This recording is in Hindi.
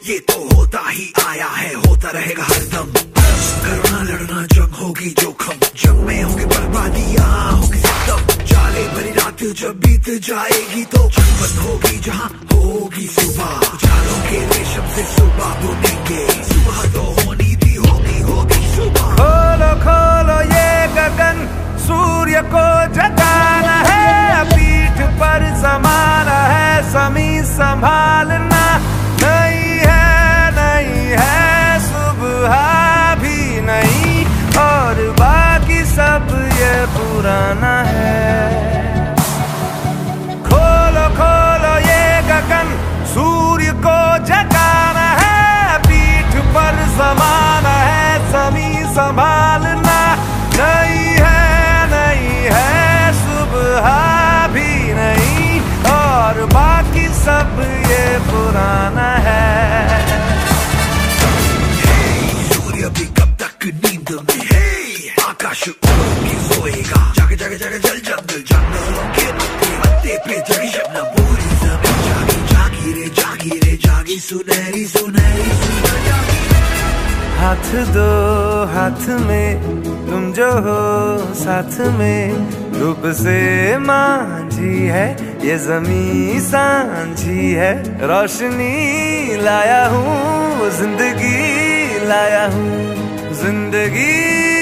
ये तो होता ही आया है, होता रहेगा हरदम। करना लड़ना जंग होगी जोखम, जंग में होगी बर्बादियां, होगी सितम। जाले भरी रात जब बीत जाएगी तो जंग बंद होगी जहां होगी सुबह। जालों के रेशम से सुबह बुनेंगे, सुबह तो होनी थी, होगी होगी सुबह। खोलो खोलो ये गगन, सूर्य को जगाना है, पीठ पर समाना है, समी संभालना। नहीं है सुबह भी नहीं, और बाकी सब ये पुराना है। खोलो खोलो ये गगन, सूर्य को जगाना है, पीठ पर समाना है, समी संभालना। नहीं है सुबह भी नहीं, और बाकी सब ये पुराना है। सूर्य भी कब तक नींद में है, आकाश की सोएगा। जागे जागे जागे जल जंगल, जंगलों के पत्ते पत्ते पे जगी शबनम, पूरी जमीन जागी जागी रे जागी रे जागी, सुनहरी सुनहरी सुनहरी जागी। हाथ दो हाथ में तुम जो हो साथ में, धूप से मांझी है ये जमी सांझी है। रोशनी लाया हूँ, जिंदगी लाया हूँ, जिंदगी